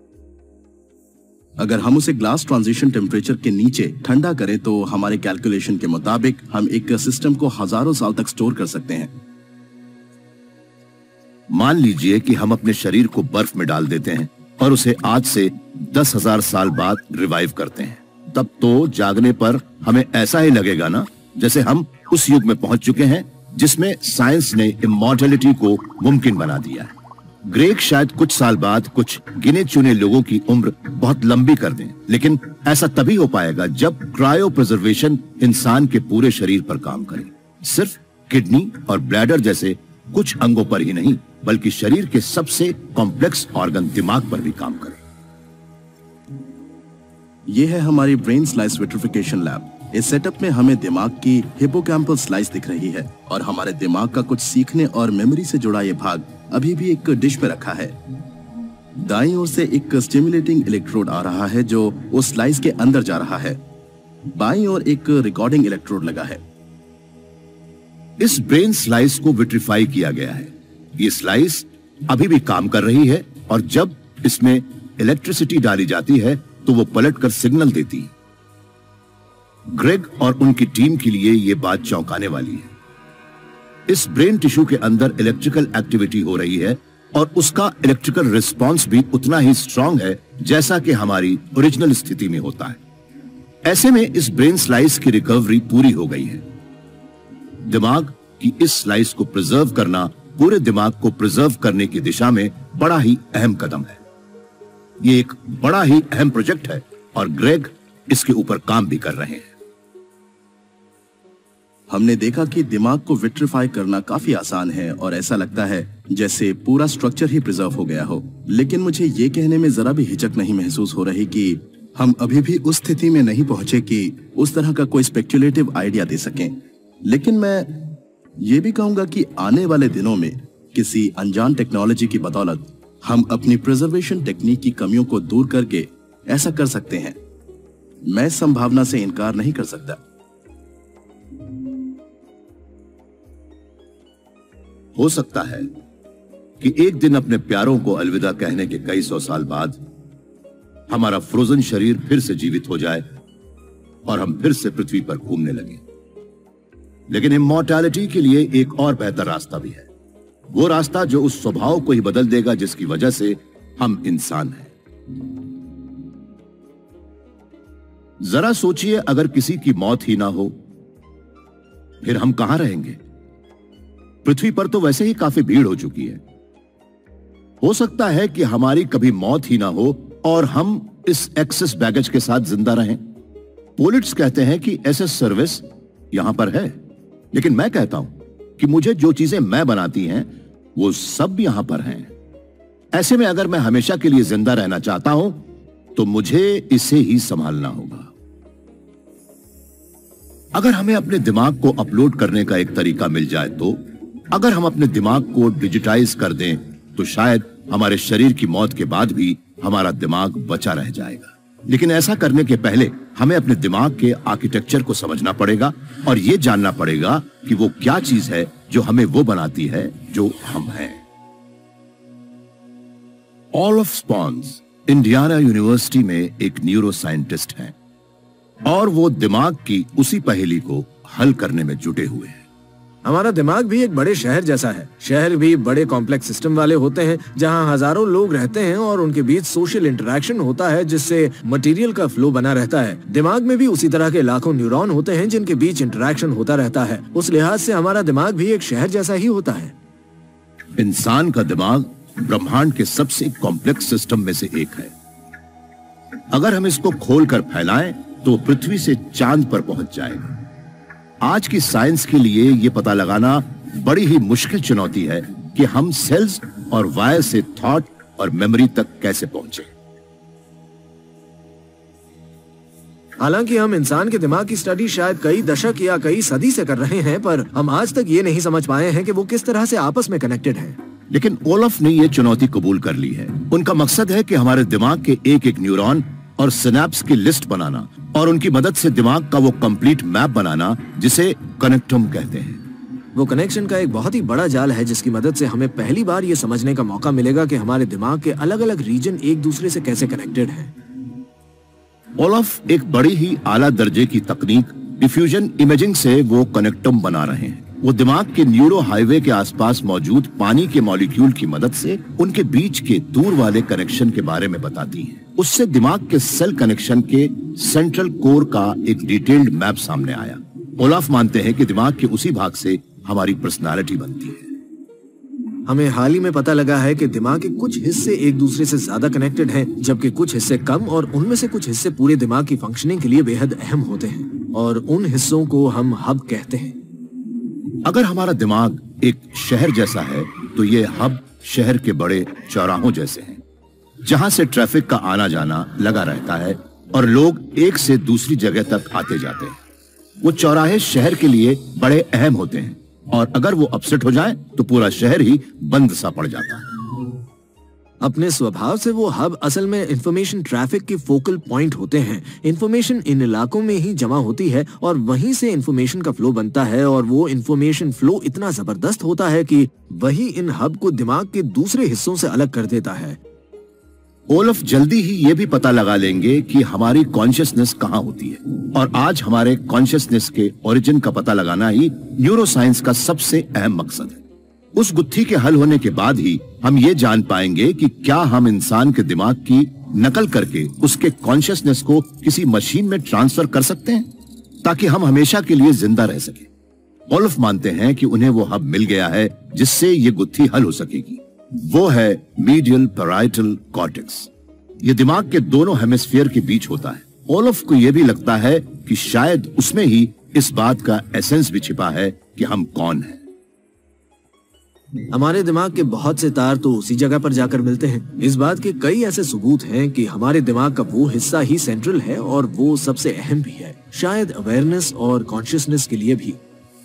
अगर हम उसे ग्लास ट्रांजिशन टेम्परेचर के नीचे ठंडा करें तो हमारे कैलकुलेशन के मुताबिक हम एक सिस्टम को हजारों साल तक स्टोर कर सकते हैं। मान लीजिए कि हम अपने शरीर को बर्फ में डाल देते हैं और उसे आज से दस हजार साल बाद रिवाइव करते हैं, तब तो जागने पर हमें ऐसा ही लगेगा ना जैसे हम उस युग में पहुंच चुके हैं जिसमें साइंस ने इमॉर्टैलिटी को मुमकिन बना दिया है। ग्रेग शायद कुछ साल बाद कुछ गिने चुने लोगों की उम्र बहुत लंबी कर दें, लेकिन ऐसा तभी हो पाएगा जब क्रायो प्रिजर्वेशन इंसान के पूरे शरीर पर काम करे, सिर्फ किडनी और ब्लैडर जैसे कुछ अंगों पर ही नहीं, बल्कि शरीर के सबसे कॉम्प्लेक्स ऑर्गन दिमाग पर भी काम करे। यह है हमारी ब्रेन स्लाइस विट्रिफिकेशन लैब। इस सेटअप में हमें दिमाग की हिपोकैम्पल स्लाइस दिख रही है और हमारे दिमाग का कुछ सीखने और मेमोरी से जुड़ा यह भाग अभी भी एक डिश पे रखा है। दाईं ओर से एक स्टिमुलेटिंग इलेक्ट्रोड आ रहा है जो उस स्लाइस के अंदर जा रहा है। बाईं ओर एक रिकॉर्डिंग इलेक्ट्रोड लगा है। इस ब्रेन स्लाइस को विट्रीफाई किया गया है। ये स्लाइस अभी भी काम कर रही है और जब इसमें इलेक्ट्रिसिटी डाली जाती है तो वो पलटकर सिग्नल देती है। ग्रेग और उनकी टीम के लिए यह बात चौंकाने वाली है। इस ब्रेन टिश्यू के अंदर इलेक्ट्रिकल एक्टिविटी हो रही है और उसका इलेक्ट्रिकल रिस्पांस भी उतना ही स्ट्रांग है जैसा कि हमारी ओरिजिनल स्थिति में होता है। ऐसे में इस ब्रेन स्लाइस की रिकवरी पूरी हो गई है। दिमाग की इस स्लाइस को प्रिजर्व करना पूरे दिमाग को प्रिजर्व करने की दिशा में बड़ा ही अहम कदम है। यह एक बड़ा ही अहम प्रोजेक्ट है और ग्रेग इसके ऊपर काम भी कर रहे हैं। हमने देखा कि दिमाग को विट्रीफाई करना काफी आसान है और ऐसा लगता है जैसे पूरा स्ट्रक्चर ही प्रिजर्व हो गया हो, लेकिन मुझे ये कहने में जरा भी हिचक नहीं महसूस हो रही कि हम अभी भी उस स्थिति में नहीं पहुंचे कि उस तरह का कोई स्पेक्युलेटिव आइडिया दे सकें। लेकिन मैं ये भी कहूंगा कि आने वाले दिनों में किसी अनजान टेक्नोलॉजी की बदौलत हम अपनी प्रिजर्वेशन टेक्निक की कमियों को दूर करके ऐसा कर सकते हैं। मैं इस संभावना से इनकार नहीं कर सकता। हो सकता है कि एक दिन अपने प्यारों को अलविदा कहने के कई सौ साल बाद हमारा फ्रोजन शरीर फिर से जीवित हो जाए और हम फिर से पृथ्वी पर घूमने लगे। लेकिन इमॉर्टैलिटी के लिए एक और बेहतर रास्ता भी है, वो रास्ता जो उस स्वभाव को ही बदल देगा जिसकी वजह से हम इंसान हैं। जरा सोचिए, अगर किसी की मौत ही ना हो फिर हम कहां रहेंगे? पृथ्वी पर तो वैसे ही काफी भीड़ हो चुकी है। हो सकता है कि हमारी कभी मौत ही ना हो और हम इस एक्सेस बैगेज के साथ जिंदा रहें। पोलिट्स कहते हैं कि एसएस सर्विस यहां पर है, लेकिन मैं कहता हूं कि मुझे जो चीजें मैं बनाती हैं वो सब यहां पर हैं। ऐसे में अगर मैं हमेशा के लिए जिंदा रहना चाहता हूं तो मुझे इसे ही संभालना होगा। अगर हमें अपने दिमाग को अपलोड करने का एक तरीका मिल जाए तो अगर हम अपने दिमाग को डिजिटाइज कर दें तो शायद हमारे शरीर की मौत के बाद भी हमारा दिमाग बचा रह जाएगा। लेकिन ऐसा करने के पहले हमें अपने दिमाग के आर्किटेक्चर को समझना पड़ेगा और यह जानना पड़ेगा कि वो क्या चीज है जो हमें वो बनाती है जो हम हैं। ओलफ स्पॉन्स इंडियाना यूनिवर्सिटी में एक न्यूरो साइंटिस्ट हैं और वो दिमाग की उसी पहेली को हल करने में जुटे हुए हैं। हमारा दिमाग भी एक बड़े शहर जैसा है। शहर भी बड़े कॉम्प्लेक्स सिस्टम वाले होते हैं जहां हजारों लोग रहते हैं और उनके बीच सोशल इंटरेक्शन होता है जिससे मटेरियल का फ्लो बना रहता है। दिमाग में भी उसी तरह के लाखों न्यूरॉन होते हैं जिनके बीच इंटरेक्शन होता रहता है। उस लिहाज से हमारा दिमाग भी एक शहर जैसा ही होता है। इंसान का दिमाग ब्रह्मांड के सबसे कॉम्प्लेक्स सिस्टम में से एक है। अगर हम इसको खोलकर फैलाएं तो पृथ्वी से चांद पर पहुंच जाएगा। आज की साइंस के लिए यह पता लगाना बड़ी ही मुश्किल चुनौती है कि हम सेल्स और वायर से थॉट और मेमोरी तक कैसे पहुंचे। हालांकि हम इंसान के दिमाग की स्टडी शायद कई दशक या कई सदी से कर रहे हैं, पर हम आज तक ये नहीं समझ पाए हैं कि वो किस तरह से आपस में कनेक्टेड हैं। लेकिन ओलफ ने यह चुनौती कबूल कर ली है। उनका मकसद है कि हमारे दिमाग के एक एक न्यूरॉन और सिनेप्स की लिस्ट बनाना और उनकी मदद से दिमाग का वो कंप्लीट मैप बनाना जिसे कनेक्टम कहते हैं। वो कनेक्शन का एक बहुत ही बड़ा जाल है जिसकी मदद से हमें पहली बार ये समझने का मौका मिलेगा कि हमारे दिमाग के अलग अलग रीजन एक दूसरे से कैसे कनेक्टेड हैं। ओलफ एक बड़ी ही आला दर्जे की तकनीक डिफ्यूजन इमेजिंग से वो कनेक्टम बना रहे हैं। वो दिमाग के न्यूरो हाईवे के आसपास मौजूद पानी के मॉलिक्यूल की मदद से उनके बीच के दूर वाले कनेक्शन के बारे में बताती है। उससे दिमाग के सेल कनेक्शन के सेंट्रल कोर का एक डिटेल्ड मैप सामने आया। ओलफ मानते हैं कि दिमाग के उसी भाग से हमारी पर्सनालिटी बनती है। हमें हाल ही में पता लगा है कि दिमाग के कुछ हिस्से एक दूसरे से ज्यादा कनेक्टेड हैं, जबकि कुछ हिस्से कम, और उनमें से कुछ हिस्से पूरे दिमाग की फंक्शनिंग के लिए बेहद अहम होते हैं, और उन हिस्सों को हम हब कहते हैं। अगर हमारा दिमाग एक शहर जैसा है तो ये हब शहर के बड़े चौराहों जैसे हैं, जहां से ट्रैफिक का आना जाना लगा रहता है और लोग एक से दूसरी जगह तक आते जाते हैं। वो चौराहे शहर के लिए बड़े अहम होते हैं, और अगर वो अपसेट हो जाए तो पूरा शहर ही बंद सा पड़ जाता है। अपने स्वभाव से वो हब असल में इंफॉर्मेशन ट्रैफिक के फोकल पॉइंट होते हैं। इंफॉर्मेशन इन इलाकों में ही जमा होती है और वहीं से इंफॉर्मेशन का फ्लो बनता है, और वो इंफॉर्मेशन फ्लो इतना जबरदस्त होता है कि वही इन हब को दिमाग के दूसरे हिस्सों से अलग कर देता है। ओलफ जल्दी ही ये भी पता लगा लेंगे कि हमारी कॉन्शियसनेस कहाँ होती है, और आज हमारे कॉन्शियसनेस के ओरिजिन का पता लगाना ही न्यूरोसाइंस का सबसे अहम मकसद है। उस गुत्थी के हल होने के बाद ही हम ये जान पाएंगे कि क्या हम इंसान के दिमाग की नकल करके उसके कॉन्शियसनेस को किसी मशीन में ट्रांसफर कर सकते हैं, ताकि हम हमेशा के लिए जिंदा रह सके। ओलफ मानते हैं कि उन्हें वो हब मिल गया है जिससे ये गुत्थी हल हो सकेगी। वो है मीडियल पैराइटल कॉर्टेक्स। ये दिमाग के दोनों हेमिस्फीयर के बीच होता है। ओलफ को यह भी लगता है कि शायद उसमें ही इस बात का एसेंस भी छिपा है कि हम कौन हैं। हमारे दिमाग के बहुत से तार तो उसी जगह पर जाकर मिलते हैं। इस बात के कई ऐसे सबूत हैं कि हमारे दिमाग का वो हिस्सा ही सेंट्रल है, और वो सबसे अहम भी है, शायद अवेयरनेस और कॉन्शियसनेस के लिए भी।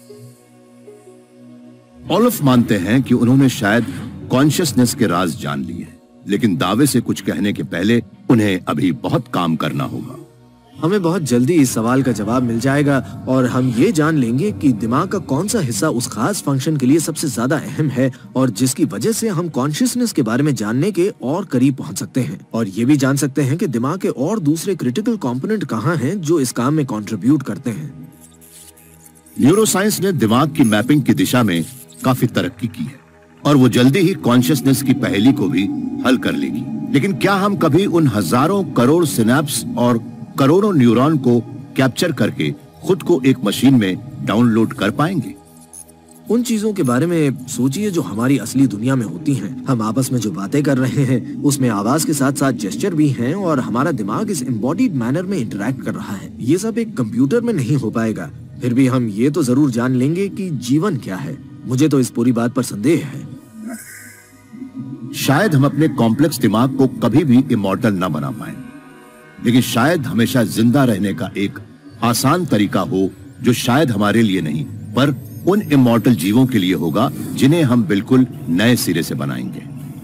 ओलफ मानते हैं कि उन्होंने शायद कॉन्शियसनेस के राज जान लिए हैं, लेकिन दावे से कुछ कहने के पहले उन्हें अभी बहुत काम करना होगा। हमें बहुत जल्दी इस सवाल का जवाब मिल जाएगा, और हम ये जान लेंगे कि दिमाग का कौन सा हिस्सा उस खास फंक्शन के लिए सबसे ज्यादा अहम है, और जिसकी वजह से हम कॉन्शियसनेस के बारे में जानने के और करीब पहुंच सकते हैं, और ये भी जान सकते हैं कि दिमाग के और दूसरे क्रिटिकल कंपोनेंट कहाँ हैं जो इस काम में कंट्रीब्यूट करते हैं। न्यूरोसाइंस ने दिमाग की मैपिंग की दिशा में काफी तरक्की की है, और वो जल्दी ही कॉन्शियसनेस की पहेली को भी हल कर लेगी। लेकिन क्या हम कभी उन हजारों करोड़ सिनेप्स और करोड़ों न्यूरॉन को कैप्चर करके खुद को एक मशीन में डाउनलोड कर पाएंगे? उन चीजों के बारे में सोचिए जो हमारी असली दुनिया में होती हैं। हम आपस में जो बातें कर रहे हैं उसमें आवाज के साथ साथ जेस्चर भी हैं, और हमारा दिमाग इस एम्बॉडीड मैनर में इंटरैक्ट कर रहा है। ये सब एक कंप्यूटर में नहीं हो पाएगा, फिर भी हम ये तो जरूर जान लेंगे कि जीवन क्या है। मुझे तो इस पूरी बात पर संदेह है। शायद हम अपने कॉम्प्लेक्स दिमाग को कभी भी इमॉर्टल ना बना पाए, लेकिन शायद हमेशा जिंदा रहने का एक आसान तरीका हो, जो शायद हमारे लिए नहीं पर उन इमॉर्टल जीवों के लिए होगा जिन्हें हम बिल्कुल नए सिरे से बनाएंगे।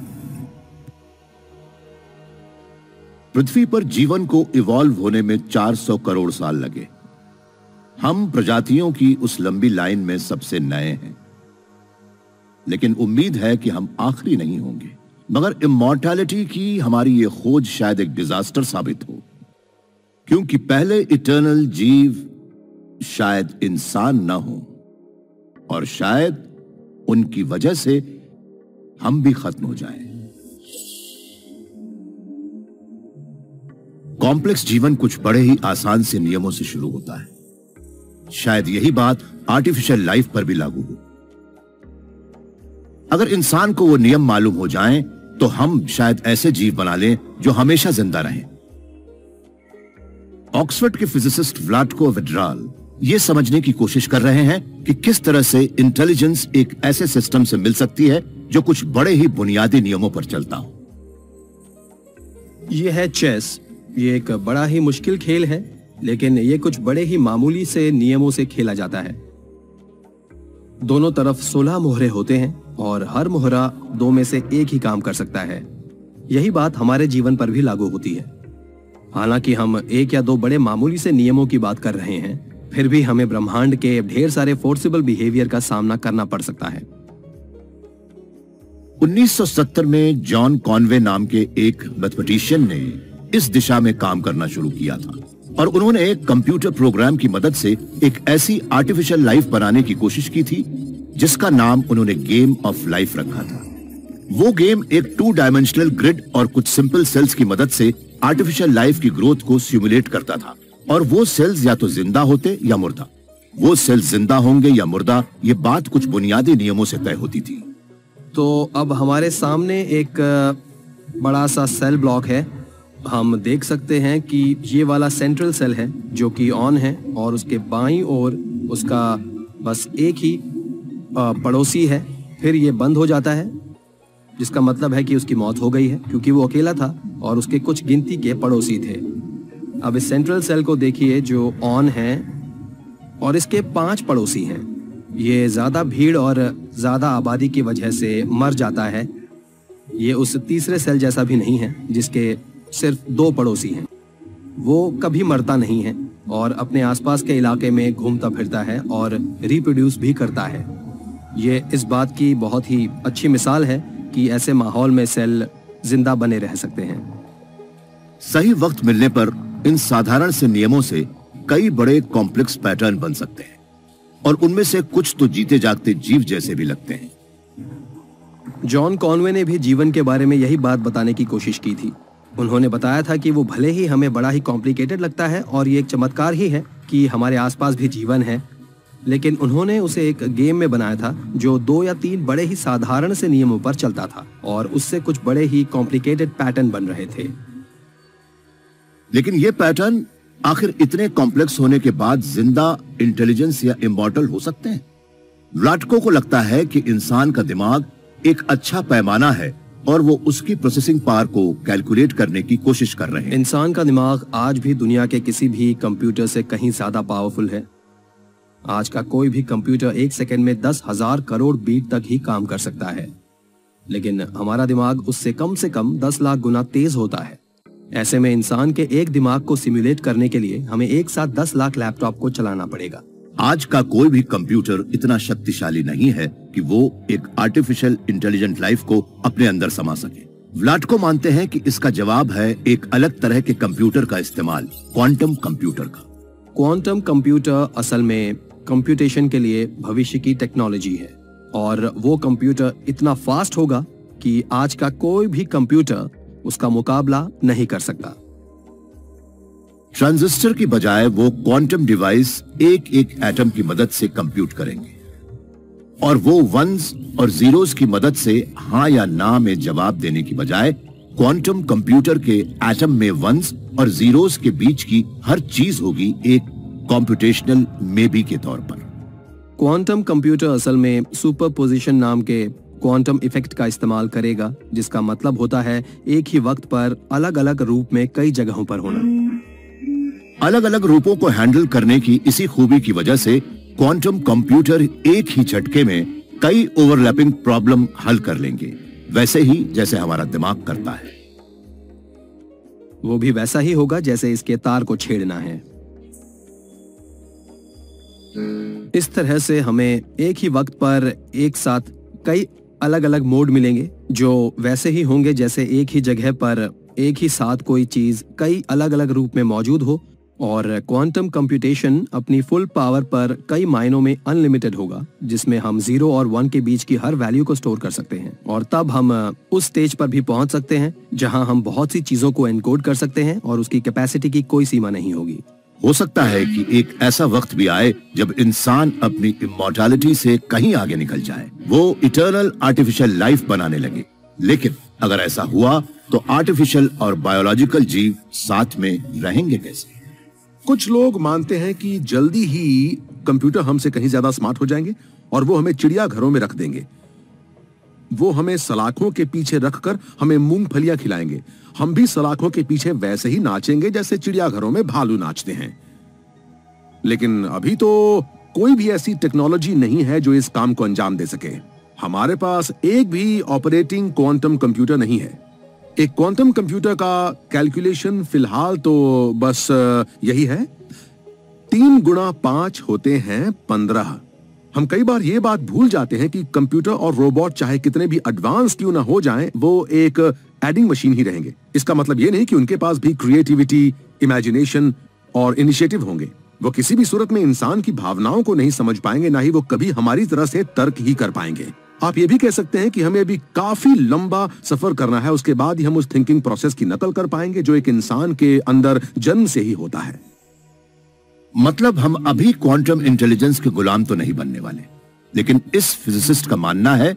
पृथ्वी पर जीवन को इवॉल्व होने में चार सौ करोड़ साल लगे। हम प्रजातियों की उस लंबी लाइन में सबसे नए हैं, लेकिन उम्मीद है कि हम आखिरी नहीं होंगे। मगर इमॉर्टैलिटी की हमारी ये खोज शायद एक डिजास्टर साबित हो, क्योंकि पहले इटर्नल जीव शायद इंसान न हो, और शायद उनकी वजह से हम भी खत्म हो जाएं। कॉम्प्लेक्स जीवन कुछ बड़े ही आसान से नियमों से शुरू होता है। शायद यही बात आर्टिफिशियल लाइफ पर भी लागू हो। अगर इंसान को वो नियम मालूम हो जाएं, तो हम शायद ऐसे जीव बना लें जो हमेशा जिंदा रहें। ऑक्सफोर्ड के फिजिसिस्ट व्लाटको विड्राल ये समझने की कोशिश कर रहे हैं कि किस तरह से इंटेलिजेंस एक ऐसे सिस्टम से मिल सकती है जो कुछ बड़े ही बुनियादी नियमों पर चलता हो। ये है चेस। ये एक बड़ा ही मुश्किल खेल है, लेकिन ये कुछ बड़े ही मामूली से नियमों से खेला जाता है। दोनों तरफ सोलह मोहरे होते हैं, और हर मोहरा दो में से एक ही काम कर सकता है। यही बात हमारे जीवन पर भी लागू होती है। हालांकि हम एक या दो बड़े मामूली से नियमों की बात कर रहे हैं, फिर भी हमें ब्रह्मांड के ढेर सारे फोर्सिबल बिहेवियर का सामना करना पड़ सकता है। उन्नीस सौ सत्तर में जॉन कॉनवे नाम के एक मैथमेटिशियन ने इस दिशा में काम करना शुरू किया था, और उन्होंने एक कंप्यूटर प्रोग्राम की मदद से एक ऐसी आर्टिफिशियल लाइफ बनाने की कोशिश की थी जिसका नाम उन्होंने गेम ऑफ लाइफ रखा था। वो गेम एक टू डायमेंशनल ग्रिड और कुछ सिंपल सेल्स की मदद से आर्टिफिशियल लाइफ की ग्रोथ को सिमुलेट करता था, और वो सेल्स या तो जिंदा होते या मुर्दा। वो सेल्स जिंदा होंगे या मुर्दा, ये बात कुछ बुनियादी नियमों से तय होती थी। तो अब हमारे सामने एक बड़ा सा सेल ब्लॉक है। हम देख सकते हैं कि ये वाला सेंट्रल सेल है जो कि ऑन है, और उसके बाईं ओर उसका बस एक ही पड़ोसी है। फिर ये बंद हो जाता है, जिसका मतलब है कि उसकी मौत हो गई है, क्योंकि वो अकेला था और उसके कुछ गिनती के पड़ोसी थे। अब इस सेंट्रल सेल को देखिए जो ऑन है, और इसके पांच पड़ोसी हैं। ये ज़्यादा भीड़ और ज़्यादा आबादी की वजह से मर जाता है। ये उस तीसरे सेल जैसा भी नहीं है जिसके सिर्फ दो पड़ोसी हैं। वो कभी मरता नहीं है और अपने आसपास के इलाके में घूमता फिरता है और रिप्रोड्यूस भी करता है। ये इस बात की बहुत ही अच्छी मिसाल है कि ऐसे माहौल में सेल जिंदा बने रह सकते हैं। सही वक्त मिलने पर इन साधारण से नियमों से कई बड़े कॉम्प्लेक्स पैटर्न बन सकते हैं, और उनमें से कुछ तो जीते जागते जीव जैसे भी लगते हैं। जॉन कॉनवे ने भी जीवन के बारे में यही बात बताने की कोशिश की थी। उन्होंने बताया था कि वो भले ही हमें बड़ा ही कॉम्प्लिकेटेड लगता है और ये एक चमत्कार ही है कि हमारे आसपास भी जीवन है, लेकिन उन्होंने उसे एक गेम में बनाया था जो दो या तीन बड़े ही साधारण से नियमों पर चलता था, और उससे कुछ बड़े ही कॉम्प्लिकेटेड पैटर्न बन रहे थे। लेकिन ये पैटर्न आखिर इतने कॉम्प्लेक्स होने के बाद जिंदा, इंटेलिजेंस या इमॉर्टल हो सकते हैं? व्लाटको को लगता है कि इंसान का दिमाग एक अच्छा पैमाना है और वो उसकी प्रोसेसिंग पावर को कैलकुलेट करने की कोशिश कर रहे हैं। इंसान का दिमाग आज भी दुनिया के किसी भी कंप्यूटर से कहीं ज्यादा पावरफुल है। आज का कोई भी कंप्यूटर एक सेकंड में दस हजार करोड़ बीट तक ही काम कर सकता है, लेकिन हमारा दिमाग उससे कम से कम दस लाख गुना तेज होता है। ऐसे में इंसान के एक दिमाग को सिमुलेट करने के लिए हमें एक साथ दस लाख लैपटॉप को चलाना पड़ेगा। आज का कोई भी कंप्यूटर इतना शक्तिशाली नहीं है कि वो एक आर्टिफिशियल इंटेलिजेंट लाइफ को अपने अंदर समा सके। व्लाटको मानते हैं कि इसका जवाब है एक अलग तरह के कंप्यूटर का इस्तेमाल, क्वांटम कंप्यूटर का। क्वांटम कंप्यूटर असल में कंप्यूटेशन के लिए भविष्य की टेक्नोलॉजी है, और वो कंप्यूटर इतना फास्ट होगा कि आज का कोई भी कंप्यूटर उसका मुकाबला नहीं कर सकता। ट्रांजिस्टर की बजाय वो क्वांटम डिवाइस एक एक एटम की मदद से कंप्यूट करेंगे, और वो वंस और जीरोस की मदद से हाँ या ना में जवाब देने की बजाय क्वांटम कंप्यूटर के एटम में वंस और जीरोस के बीच की हर चीज होगी एक कॉम्प्यूटेशनल मेबी के तौर पर। क्वांटम कंप्यूटर असल में सुपरपोजिशन नाम के क्वांटम इफेक्ट का इस्तेमाल करेगा, जिसका मतलब होता है एक ही वक्त पर अलग अलग रूप में कई जगहों पर होना। अलग अलग रूपों को हैंडल करने की इसी खूबी की वजह से क्वांटम कंप्यूटर एक ही झटके में कई ओवरलैपिंग प्रॉब्लम हल कर लेंगे, वैसे ही जैसे हमारा दिमाग करता है। वो भी वैसा ही होगा जैसे इसके तार को छेड़ना है। इस तरह से हमें एक ही वक्त पर एक साथ कई अलग अलग मोड मिलेंगे जो वैसे ही होंगे जैसे एक ही जगह पर एक ही साथ कोई चीज कई अलग अलग रूप में मौजूद हो, और क्वांटम कंप्यूटेशन अपनी फुल पावर पर कई मायनों में अनलिमिटेड होगा, जिसमें हम जीरो और वन के बीच की हर वैल्यू को स्टोर कर सकते हैं, और तब हम उस स्टेज पर भी पहुंच सकते हैं जहां हम बहुत सी चीजों को एनकोड कर सकते हैं और उसकी कैपेसिटी की कोई सीमा नहीं होगी। हो सकता है कि एक ऐसा वक्त भी आए जब इंसान अपनी इमॉर्टैलिटी से कहीं आगे निकल जाए, वो इटर्नल आर्टिफिशियल लाइफ बनाने लगे। लेकिन अगर ऐसा हुआ तो आर्टिफिशियल और बायोलॉजिकल जीव साथ में रहेंगे कैसे? कुछ लोग मानते हैं कि जल्दी ही कंप्यूटर हमसे कहीं ज्यादा स्मार्ट हो जाएंगे और वो हमें चिड़ियाघरों में रख देंगे। वो हमें सलाखों के पीछे रखकर हमें मूंगफलियां खिलाएंगे। हम भी सलाखों के पीछे वैसे ही नाचेंगे जैसे चिड़ियाघरों में भालू नाचते हैं। लेकिन अभी तो कोई भी ऐसी टेक्नोलॉजी नहीं है जो इस काम को अंजाम दे सके। हमारे पास एक भी ऑपरेटिंग क्वांटम कंप्यूटर नहीं है। एक क्वांटम कंप्यूटर का कैलकुलेशन फिलहाल तो बस यही है, तीन गुणा पांच होते हैं पंद्रह। हम कई बार ये बात भूल जाते हैं कि कंप्यूटर और रोबोट चाहे कितने भी एडवांस क्यों ना हो जाएं, वो एक एडिंग मशीन ही रहेंगे। इसका मतलब ये नहीं कि उनके पास भी क्रिएटिविटी, इमेजिनेशन और इनिशिएटिव होंगे। वो किसी भी सूरत में इंसान की भावनाओं को नहीं समझ पाएंगे, ना ही वो कभी हमारी तरह से तर्क ही कर पाएंगे। आप ये भी कह सकते हैं कि हमें अभी काफी लंबा सफर करना है, उसके बाद ही हम उस थिंकिंग प्रोसेस की नकल कर पाएंगे जो एक इंसान के अंदर जन्म से ही होता है। मतलब हम अभी क्वांटम इंटेलिजेंस के गुलाम तो नहीं बनने वाले, लेकिन इस फिजिसिस्ट का मानना है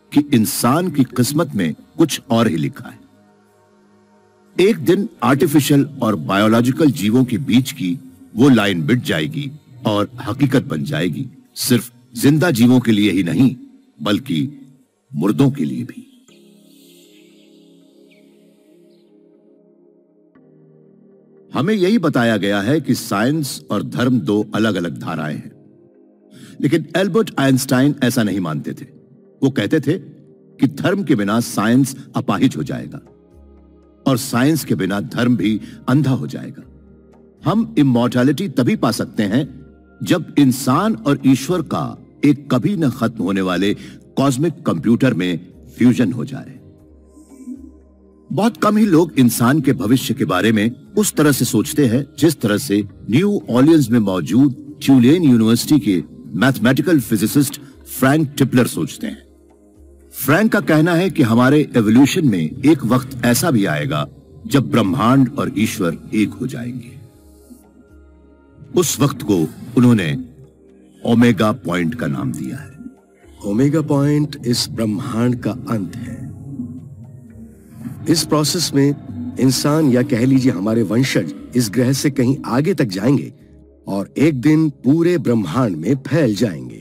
कि इंसान की किस्मत में कुछ और ही लिखा है। एक दिन आर्टिफिशियल और बायोलॉजिकल जीवों के बीच की वो लाइन मिट जाएगी और हकीकत बन जाएगी, सिर्फ जिंदा जीवों के लिए ही नहीं बल्कि मुर्दों के लिए भी। हमें यही बताया गया है कि साइंस और धर्म दो अलग अलग धाराएं हैं, लेकिन एल्बर्ट आइंस्टाइन ऐसा नहीं मानते थे। वो कहते थे कि धर्म के बिना साइंस अपाहिज हो जाएगा और साइंस के बिना धर्म भी अंधा हो जाएगा। हम इमॉर्टैलिटी तभी पा सकते हैं जब इंसान और ईश्वर का एक कभी न खत्म होने वाले कॉस्मिक कंप्यूटर में फ्यूजन हो जाए। बहुत कम ही लोग इंसान के भविष्य के बारे में उस तरह से सोचते हैं जिस तरह से न्यू ऑर्लियंस में मौजूद ट्यूलेन यूनिवर्सिटी के मैथमेटिकल फिजिसिस्ट फ्रैंक टिपलर सोचते हैं। फ्रैंक का कहना है कि हमारे एवोल्यूशन में एक वक्त ऐसा भी आएगा जब ब्रह्मांड और ईश्वर एक हो जाएंगे। उस वक्त को उन्होंने ओमेगा पॉइंट का नाम दिया है। ओमेगा पॉइंट इस ब्रह्मांड का अंत है। इस प्रोसेस में इंसान या कह लीजिए हमारे वंशज इस ग्रह से कहीं आगे तक जाएंगे और एक दिन पूरे ब्रह्मांड में फैल जाएंगे।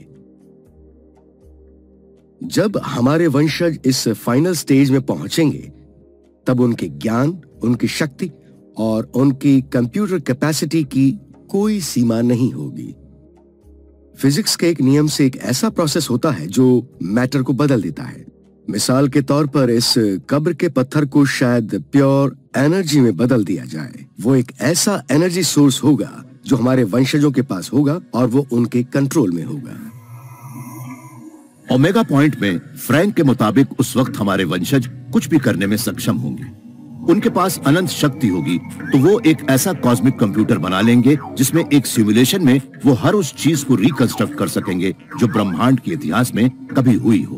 जब हमारे वंशज इस फाइनल स्टेज में पहुंचेंगे तब उनके ज्ञान, उनकी शक्ति और उनकी कंप्यूटर कैपेसिटी की कोई सीमा नहीं होगी। फिजिक्स के एक नियम से एक ऐसा प्रोसेस होता है जो मैटर को बदल देता है। मिसाल के तौर पर इस कब्र के पत्थर को शायद प्योर एनर्जी में बदल दिया जाए। वो एक ऐसा एनर्जी सोर्स होगा जो हमारे वंशजों के पास होगा और वो उनके कंट्रोल में होगा। ओमेगा पॉइंट में फ्रैंक के मुताबिक उस वक्त हमारे वंशज कुछ भी करने में सक्षम होंगे। उनके पास अनंत शक्ति होगी, तो वो एक ऐसा कॉस्मिक कंप्यूटर बना लेंगे जिसमें एक सिमुलेशन में वो हर उस चीज को रिकंस्ट्रक्ट कर सकेंगे जो ब्रह्मांड के इतिहास में कभी हुई हो।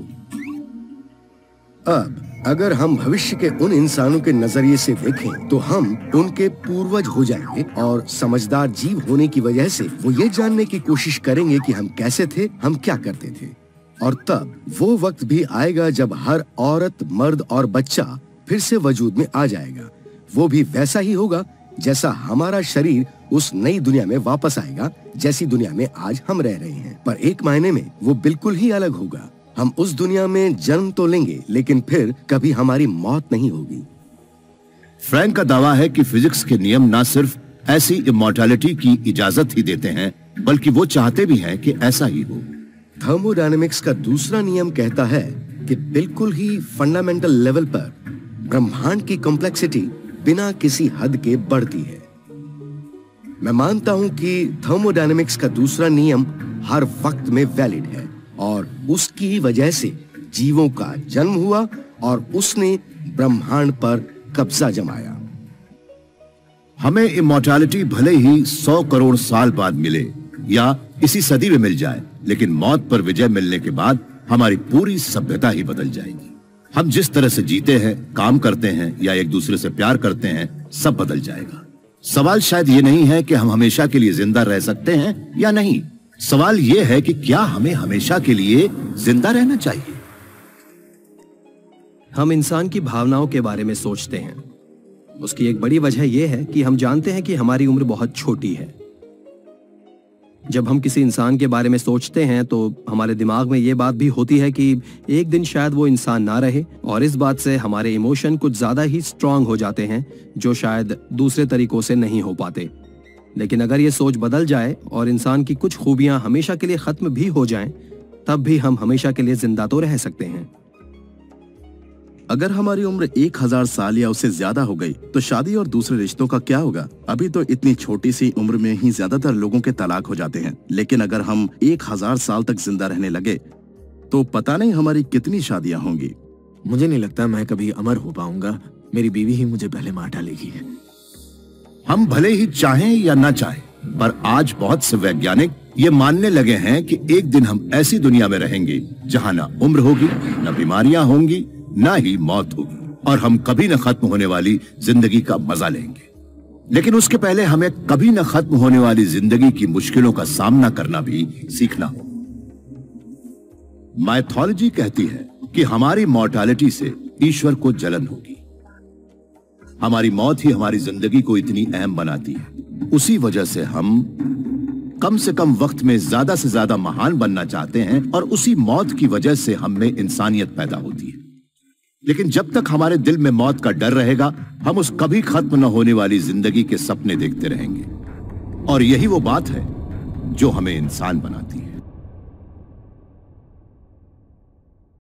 अब अगर हम भविष्य के उन इंसानों के नजरिए से देखें तो हम उनके पूर्वज हो जाएंगे और समझदार जीव होने की वजह से वो ये जानने की कोशिश करेंगे कि हम कैसे थे, हम क्या करते थे। और तब वो वक्त भी आएगा जब हर औरत, मर्द और बच्चा फिर से वजूद में आ जाएगा। वो भी वैसा ही होगा जैसा हमारा शरीर उस नई दुनिया में वापस आएगा जैसी दुनिया में आज हम रह रहे हैं, पर एक मायने में वो बिल्कुल ही अलग होगा। हम उस दुनिया में जन्म तो लेंगे लेकिन फिर कभी हमारी मौत नहीं होगी। फ्रैंक का दावा है कि फिजिक्स के नियम ना सिर्फ ऐसी इमॉर्टैलिटी की इजाजत ही देते हैं बल्कि वो चाहते भी हैं कि ऐसा ही हो। थर्मोडायनेमिक्स का दूसरा नियम कहता है कि बिल्कुल ही फंडामेंटल लेवल पर ब्रह्मांड की कॉम्प्लेक्सिटी बिना किसी हद के बढ़ती है। मैं मानता हूं कि थर्मोडायनेमिक्स का दूसरा नियम हर वक्त में वैलिड है और उसकी ही वजह से जीवों का जन्म हुआ और उसने ब्रह्मांड पर कब्जा जमाया। हमें इमॉर्टैलिटी भले ही सौ करोड़ साल बाद मिले या इसी सदी में मिल जाए, लेकिन मौत पर विजय मिलने के बाद हमारी पूरी सभ्यता ही बदल जाएगी। हम जिस तरह से जीते हैं, काम करते हैं या एक दूसरे से प्यार करते हैं, सब बदल जाएगा। सवाल शायद ये नहीं है कि हम हमेशा के लिए जिंदा रह सकते हैं या नहीं। सवाल यह है कि क्या हमें हमेशा के लिए जिंदा रहना चाहिए। हम इंसान की भावनाओं के बारे में सोचते हैं। उसकी एक बड़ी वजह यह है कि हम जानते हैं कि हमारी उम्र बहुत छोटी है। जब हम किसी इंसान के बारे में सोचते हैं तो हमारे दिमाग में यह बात भी होती है कि एक दिन शायद वो इंसान ना रहे, और इस बात से हमारे इमोशन कुछ ज्यादा ही स्ट्रांग हो जाते हैं जो शायद दूसरे तरीकों से नहीं हो पाते। लेकिन अगर ये सोच बदल जाए और इंसान की कुछ खूबियां हमेशा के लिए खत्म भी हो जाएं, तब भी हम हमेशा के लिए जिंदा तो रह सकते हैं। अगर हमारी उम्र एक हजार साल या उससे ज्यादा हो गई तो शादी और दूसरे रिश्तों का क्या होगा? अभी तो इतनी छोटी सी उम्र में ही ज्यादातर लोगों के तलाक हो जाते हैं, लेकिन अगर हम एक हजार साल तक जिंदा रहने लगे तो पता नहीं हमारी कितनी शादियां होंगी। मुझे नहीं लगता मैं कभी अमर हो पाऊंगा। मेरी बीवी ही मुझे पहले मार डालेगी। हम भले ही चाहें या ना चाहें, पर आज बहुत से वैज्ञानिक ये मानने लगे हैं कि एक दिन हम ऐसी दुनिया में रहेंगे जहां ना उम्र होगी, ना बीमारियां होंगी, ना ही मौत होगी, और हम कभी न खत्म होने वाली जिंदगी का मजा लेंगे। लेकिन उसके पहले हमें कभी न खत्म होने वाली जिंदगी की मुश्किलों का सामना करना भी सीखना हो। माइथोलॉजी कहती है कि हमारी मॉर्टैलिटी से ईश्वर को जलन होगी। हमारी मौत ही हमारी जिंदगी को इतनी अहम बनाती है। उसी वजह से हम कम से कम वक्त में ज्यादा से ज्यादा महान बनना चाहते हैं और उसी मौत की वजह से हम में इंसानियत पैदा होती है। लेकिन जब तक हमारे दिल में मौत का डर रहेगा, हम उस कभी खत्म न होने वाली जिंदगी के सपने देखते रहेंगे। और यही वो बात है जो हमें इंसान बनाती है।